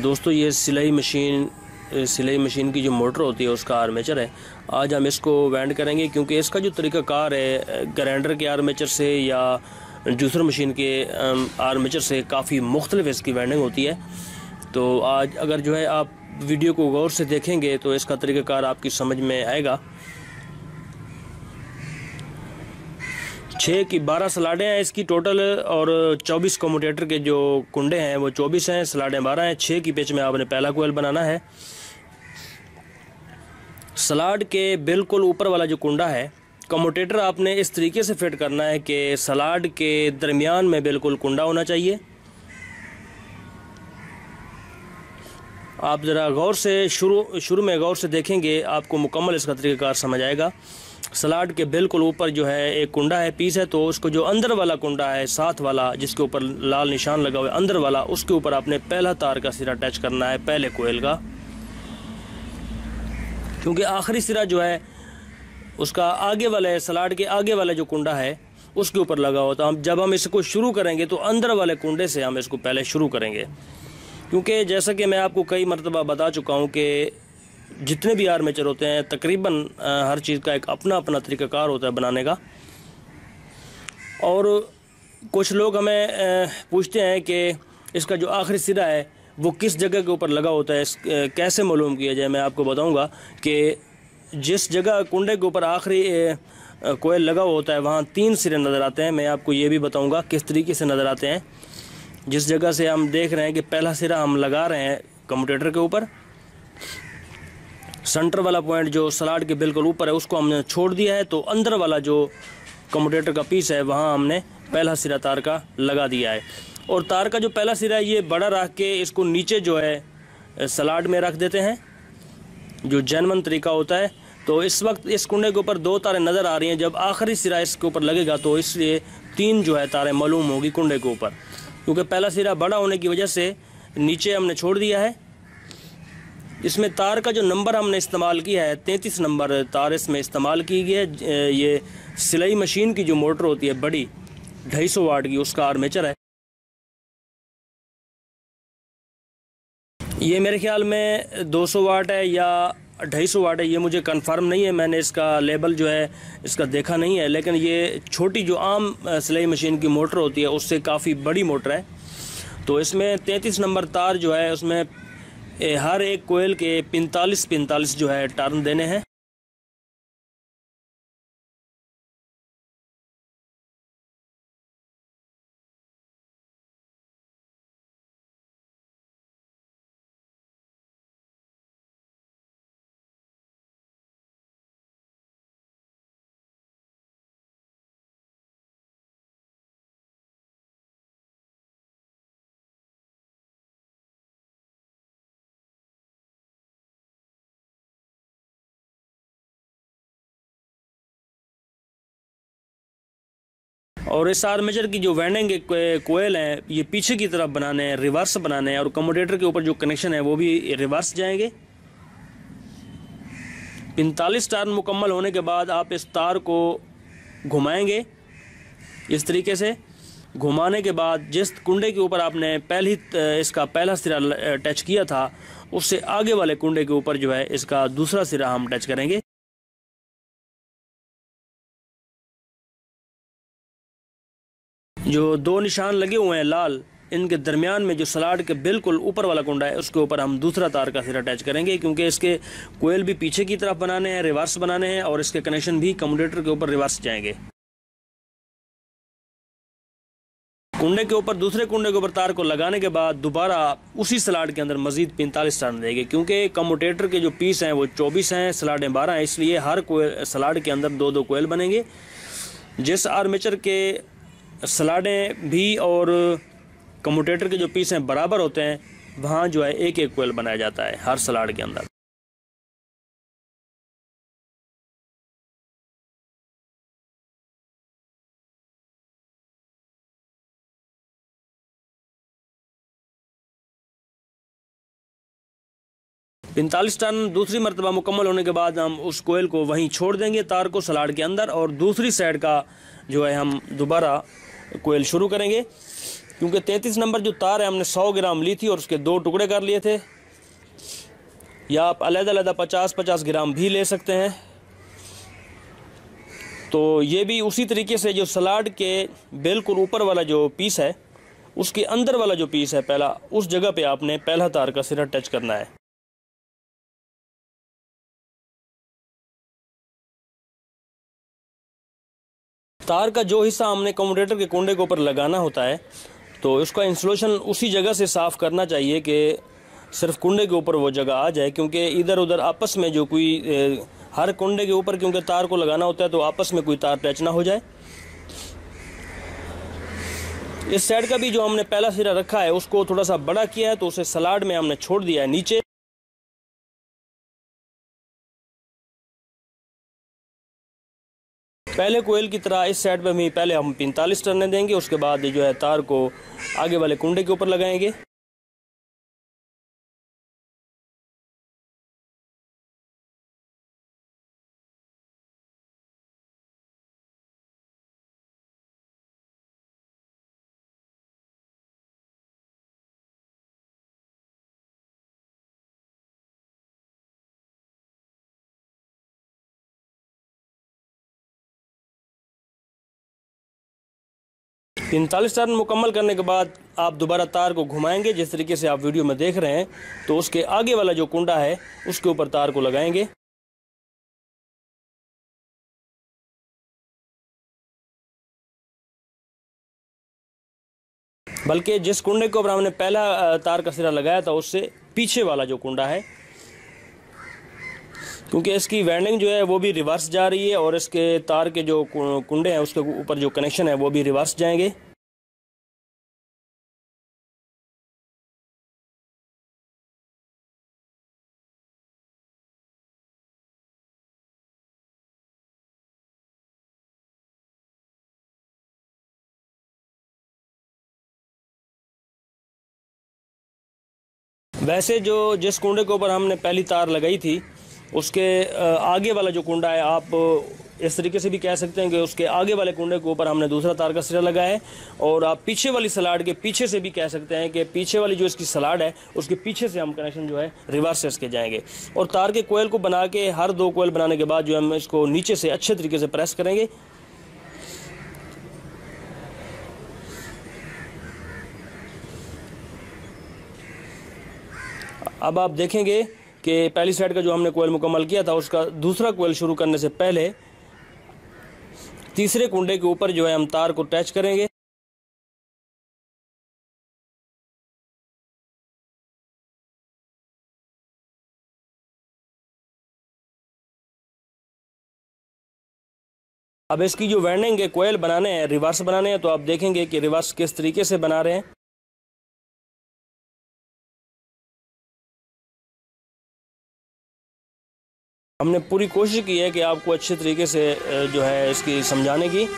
दोस्तों ये सिलाई मशीन की जो मोटर होती है उसका आर्मेचर है। आज हम इसको वेंड करेंगे क्योंकि इसका जो तरीक़ाकार है ग्राइंडर के आर्मेचर से या जूसर मशीन के आर्मेचर से काफ़ी मुख्तलिफ इसकी वेंडिंग होती है। तो आज अगर जो है आप वीडियो को गौर से देखेंगे तो इसका तरीक़ाकार आपकी समझ में आएगा। 6 की 12 सलाडें हैं इसकी टोटल और 24 कम्यूटेटर के जो कुंडे हैं वो 24 हैं, सलाडें 12 हैं। 6 की पिच में आपने पहला कोयल बनाना है। सलाड के बिल्कुल ऊपर वाला जो कुंडा है कम्यूटेटर आपने इस तरीके से फिट करना है कि सलाड के दरमियान में बिल्कुल कुंडा होना चाहिए। आप ज़रा गौर से शुरू में गौर से देखेंगे, आपको मुकम्मल इसका तरीक़ाकार समझ आएगा। सलाड के बिल्कुल ऊपर जो है एक कुंडा है, पीस है, तो उसको जो अंदर वाला कुंडा है साथ वाला जिसके ऊपर लाल निशान लगा हुआ है अंदर वाला, उसके ऊपर आपने पहला तार का सिरा अटैच करना है पहले कोयल का, क्योंकि आखिरी सिरा जो है उसका आगे वाले सलाड के आगे वाला जो कुंडा है उसके ऊपर लगा हुआ। तो जब हम इसको शुरू करेंगे तो अंदर वाले कुंडे से हम इसको पहले शुरू करेंगे, क्योंकि जैसा कि मैं आपको कई मरतबा बता चुका हूँ कि जितने भी आर्मेचर होते हैं तकरीबन हर चीज़ का एक अपना अपना तरीक़ाकार होता है बनाने का। और कुछ लोग हमें पूछते हैं कि इसका जो आखिरी सिरा है वो किस जगह के ऊपर लगा होता है, कैसे मालूम किया जाए। मैं आपको बताऊंगा कि जिस जगह कुंडे के ऊपर आखिरी कोयल लगा होता है वहाँ 3 सिरे नज़र आते हैं। मैं आपको ये भी बताऊंगा किस तरीके से नज़र आते हैं। जिस जगह से हम देख रहे हैं कि पहला सिरा हम लगा रहे हैं कम्यूटेटर के ऊपर, सेंटर वाला पॉइंट जो सलाड के बिल्कुल ऊपर है उसको हमने छोड़ दिया है, तो अंदर वाला जो कम्यूटेटर का पीस है वहाँ हमने पहला सिरा तार का लगा दिया है। और तार का जो पहला सिरा है ये बड़ा रख के इसको नीचे जो है सलाड में रख देते हैं, जो जेन्युइन तरीका होता है। तो इस वक्त इस कुंडे के ऊपर 2 तारें नज़र आ रही हैं। जब आखिरी सिरा इसके ऊपर लगेगा तो इसलिए 3 जो है तारें मालूम होगी कुंडे के ऊपर, क्योंकि पहला सिरा बड़ा होने की वजह से नीचे हमने छोड़ दिया है। इसमें तार का जो नंबर हमने इस्तेमाल किया है 33 नंबर तार इसमें इस्तेमाल की गई है। ये सिलाई मशीन की जो मोटर होती है बड़ी 250 वाट की, उसका आर्मेचर है। ये मेरे ख्याल में 200 वाट है या 250 वाट है, ये मुझे कंफर्म नहीं है, मैंने इसका लेबल जो है इसका देखा नहीं है। लेकिन ये छोटी जो आम सिलाई मशीन की मोटर होती है उससे काफ़ी बड़ी मोटर है। तो इसमें 33 नंबर तार जो है उसमें हर एक कोयल के 45 जो है टर्न देने हैं। और इस आर्मेचर की जो वेंडिंग कोयल हैं ये पीछे की तरफ बनाने हैं, रिवर्स बनाने हैं, और कम्यूटेटर के ऊपर जो कनेक्शन है वो भी रिवर्स जाएंगे। 45 टर्न मुकम्मल होने के बाद आप इस तार को घुमाएंगे इस तरीके से। घुमाने के बाद जिस कुंडे के ऊपर आपने इसका पहला सिरा टच किया था उससे आगे वाले कुंडे के ऊपर जो है इसका दूसरा सिरा हम टच करेंगे। जो 2 निशान लगे हुए हैं लाल, इनके दरमियान में जो सलाड के बिल्कुल ऊपर वाला कुंडा है उसके ऊपर हम दूसरा तार का सिरा अटैच करेंगे, क्योंकि इसके कोयल भी पीछे की तरफ बनाने हैं, रिवर्स बनाने हैं, और इसके कनेक्शन भी कम्यूटेटर के ऊपर रिवर्स जाएंगे। कुंडे के ऊपर दूसरे कुंडे के ऊपर तार को लगाने के बाद दोबारा उसी सलाड के अंदर मजीद 45 टर्न देंगे, क्योंकि कम्यूटेटर के जो पीस हैं वो 24 हैं, सलाडें 12 हैं, इसलिए हर सलाड के अंदर 2-2 कोयल बनेंगे। जिस आर्मेचर के सलाडें भी और कम्यूटेटर के जो पीस हैं बराबर होते हैं वहाँ जो है एक कोयल बनाया जाता है हर सलाड के अंदर। पैंतालीस टन दूसरी मरतबा मुकम्मल होने के बाद हम उस कोयल को वहीं छोड़ देंगे तार को सलाड के अंदर, और दूसरी साइड का जो है हम दोबारा कोयल शुरू करेंगे। क्योंकि 33 नंबर जो तार है हमने 100 ग्राम ली थी और उसके 2 टुकड़े कर लिए थे, या आप अलग-अलग 50-50 ग्राम भी ले सकते हैं। तो ये भी उसी तरीके से जो सलाड के बिल्कुल ऊपर वाला जो पीस है उसके अंदर वाला जो पीस है पहला, उस जगह पे आपने पहला तार का सिरा टच करना है। तार का जो हिस्सा हमने कम्यूटेटर के कुंडे के ऊपर लगाना होता है तो उसका इंस्टॉलेशन उसी जगह से साफ़ करना चाहिए कि सिर्फ कुंडे के ऊपर वो जगह आ जाए, क्योंकि इधर उधर आपस में जो कोई हर कुंडे के ऊपर क्योंकि तार को लगाना होता है तो आपस में कोई तार टच ना हो जाए। इस साइड का भी जो हमने पहला सिरा रखा है उसको थोड़ा सा बड़ा किया है तो उसे सलाड में हमने छोड़ दिया है नीचे। पहले कोयल की तरह इस साइड पे भी पहले हम 45 टर्न देंगे, उसके बाद जो है तार को आगे वाले कुंडे के ऊपर लगाएंगे। पैंतालीस टर्न मुकम्मल करने के बाद आप दोबारा तार को घुमाएंगे जिस तरीके से आप वीडियो में देख रहे हैं, तो उसके आगे वाला जो कुंडा है उसके ऊपर तार को लगाएंगे। बल्कि जिस कुंडे के ऊपर हमने पहला तार का सिरा लगाया था उससे पीछे वाला जो कुंडा है, क्योंकि इसकी वाइंडिंग जो है वो भी रिवर्स जा रही है और इसके तार के जो कुंडे हैं उसके ऊपर जो कनेक्शन है वो भी रिवर्स जाएंगे। वैसे जो जिस कुंडे के ऊपर हमने पहली तार लगाई थी उसके आगे वाला जो कुंडा है, आप इस तरीके से भी कह सकते हैं कि उसके आगे वाले कुंडे के ऊपर हमने दूसरा तार का सिरा लगाया है। और आप पीछे वाली सलाड के पीछे से भी कह सकते हैं कि पीछे वाली जो इसकी सलाड है उसके पीछे से हम कनेक्शन जो है रिवर्स से इसके जाएंगे। और तार के कोयल को बना के हर 2 कोयल बनाने के बाद जो हम इसको नीचे से अच्छे तरीके से प्रेस करेंगे। अब आप देखेंगे कि पहली साइड का जो हमने कोयल मुकम्मल किया था उसका दूसरा कोयल शुरू करने से पहले तीसरे कुंडे के ऊपर जो है हम तार को टच करेंगे। अब इसकी जो वाइंडिंग है कोयल बनाने हैं, रिवर्स बनाने हैं, तो आप देखेंगे कि रिवर्स किस तरीके से बना रहे हैं। हमने पूरी कोशिश की है कि आपको अच्छे तरीके से जो है इसकी समझाने की।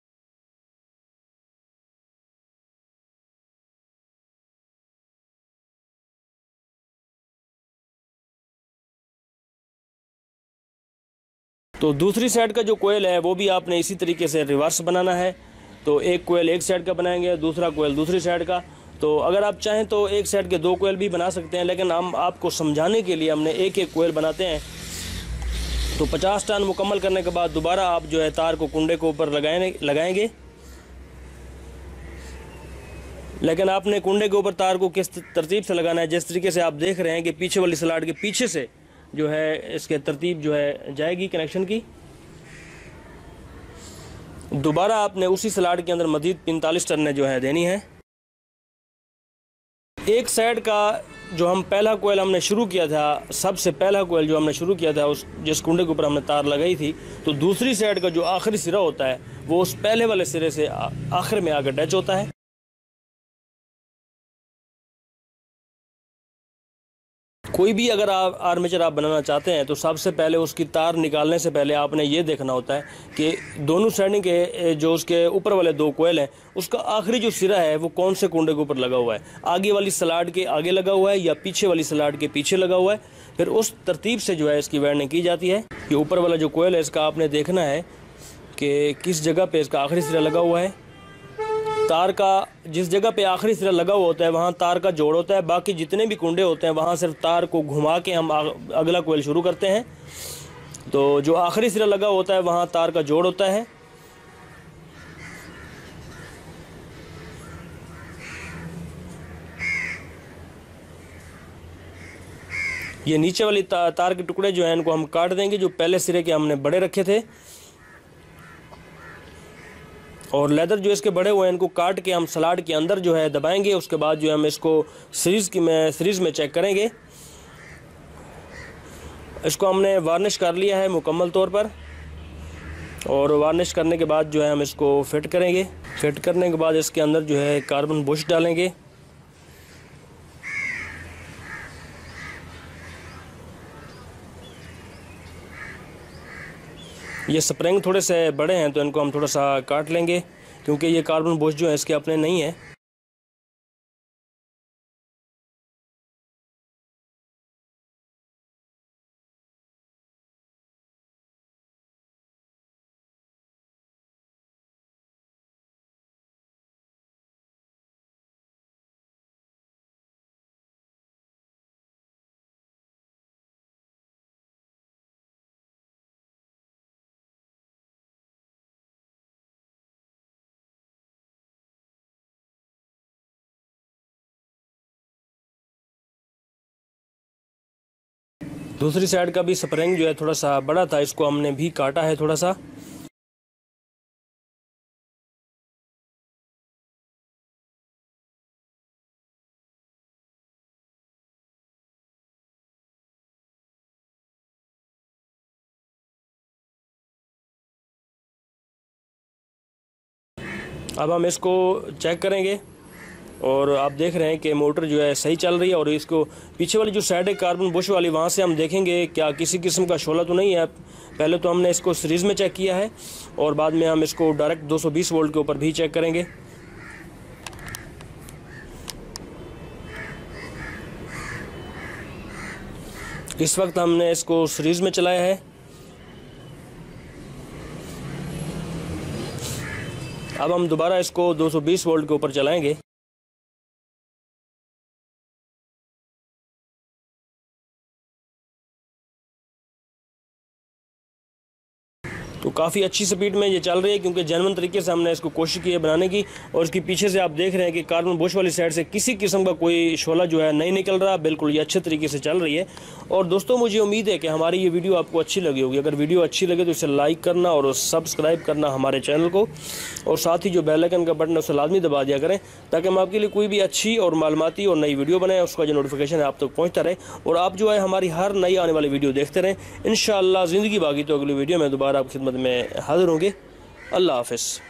तो दूसरी साइड का जो कोयल है वो भी आपने इसी तरीके से रिवर्स बनाना है। तो एक कोयल एक साइड का बनाएंगे, दूसरा कोयल दूसरी साइड का। तो अगर आप चाहें तो एक साइड के 2 कोयल भी बना सकते हैं, लेकिन हम आपको समझाने के लिए हमने एक एक कोयल बनाते हैं। तो 50 टर्न मुकम्मल करने के बाद दोबारा आप जो है तार को कुंडे के ऊपर लगाएंगे। लेकिन आपने कुंडे के ऊपर तार को किस तरतीब से लगाना है, जिस तरीके से आप देख रहे हैं कि पीछे वाली सलाड के पीछे से जो है इसके तरतीब जो है जाएगी कनेक्शन की। दोबारा आपने उसी सलाड के अंदर मजीद 45 टर्न जो है देनी है। एक साइड का जो हम पहला कोयल हमने शुरू किया था, सबसे पहला कोयल जो हमने शुरू किया था उस जिस कुंडे के ऊपर हमने तार लगाई थी, तो दूसरी साइड का जो आखिरी सिरा होता है वो उस पहले वाले सिरे से आखिर में आकर टच होता है। कोई भी अगर आप आर्मेचर आप बनाना चाहते हैं तो सबसे पहले उसकी तार निकालने से पहले आपने ये देखना होता है कि दोनों साइड के जो उसके ऊपर वाले 2 कोयल हैं उसका आखिरी जो सिरा है वो कौन से कुंडे के ऊपर लगा हुआ है, आगे वाली सलाड के आगे लगा हुआ है या पीछे वाली सलाड के पीछे लगा हुआ है। फिर उस तरतीब से जो है इसकी वाइंडिंग की जाती है। ये ऊपर वाला जो कोयल है इसका आपने देखना है कि किस जगह पर इसका आखिरी सिरा लगा हुआ है, तार का जिस जगह पे आखिरी सिरा लगा हुआ होता है वहाँ तार का जोड़ होता है, बाकी जितने भी कुंडे होते हैं वहाँ सिर्फ तार को घुमा के हम अगला कोयल शुरू करते हैं। तो जो आखिरी सिरा लगा होता है वहाँ तार का जोड़ होता है। ये नीचे वाली तार के टुकड़े जो हैं इनको हम काट देंगे, जो पहले सिरे के हमने बड़े रखे थे। और लेदर जो इसके बड़े हुए हैं इनको काट के हम सलाड के अंदर जो है दबाएंगे। उसके बाद जो है हम इसको सीरीज़ में चेक करेंगे। इसको हमने वार्निश कर लिया है मुकम्मल तौर पर, और वार्निश करने के बाद जो है हम इसको फिट करेंगे। फिट करने के बाद इसके अंदर जो है कार्बन बुश डालेंगे। ये स्प्रिंग थोड़े से बड़े हैं तो इनको हम थोड़ा सा काट लेंगे, क्योंकि ये कार्बन बुश जो है इसके अपने नहीं है। दूसरी साइड का भी स्प्रिंग जो है थोड़ा सा बड़ा था, इसको हमने भी काटा है थोड़ा सा। अब हम इसको चेक करेंगे और आप देख रहे हैं कि मोटर जो है सही चल रही है। और इसको पीछे वाली जो साइड है कार्बन बुश वाली, वहाँ से हम देखेंगे क्या किसी किस्म का शोला तो नहीं है। पहले तो हमने इसको सीरीज़ में चेक किया है और बाद में हम इसको डायरेक्ट 220 वोल्ट के ऊपर भी चेक करेंगे। इस वक्त हमने इसको सीरीज़ में चलाया है। अब हम दोबारा इसको 220 वोल्ट के ऊपर चलाएंगे। तो काफ़ी अच्छी स्पीड में ये चल रही है, क्योंकि जेन्युइन तरीके से हमने इसको कोशिश की है बनाने की। और इसकी पीछे से आप देख रहे हैं कि कार्बन बुश वाली साइड से किसी किस्म का कोई शोला जो है नहीं निकल रहा, बिल्कुल ये अच्छे तरीके से चल रही है। और दोस्तों मुझे उम्मीद है कि हमारी ये वीडियो आपको अच्छी लगी होगी। अगर वीडियो अच्छी लगे तो इसे लाइक करना और सब्सक्राइब करना हमारे चैनल को, और साथ ही जो बेल आइकन का बटन है उसे लाजमी दबा दिया करें, ताकि हम आपके लिए कोई भी अच्छी और मालूमाती और नई वीडियो बनाएं, उसका जो नोटिफिकेशन है आप तक पहुँचता रहे, और आप जो है हमारी हर नई आने वाली वीडियो देखते रहें। इंशाअल्लाह ज़िंदगी बाकी तो अगली वीडियो में दोबारा आपकी खिदमत में हाजिर होंगे। अल्लाह हाफ़िज़।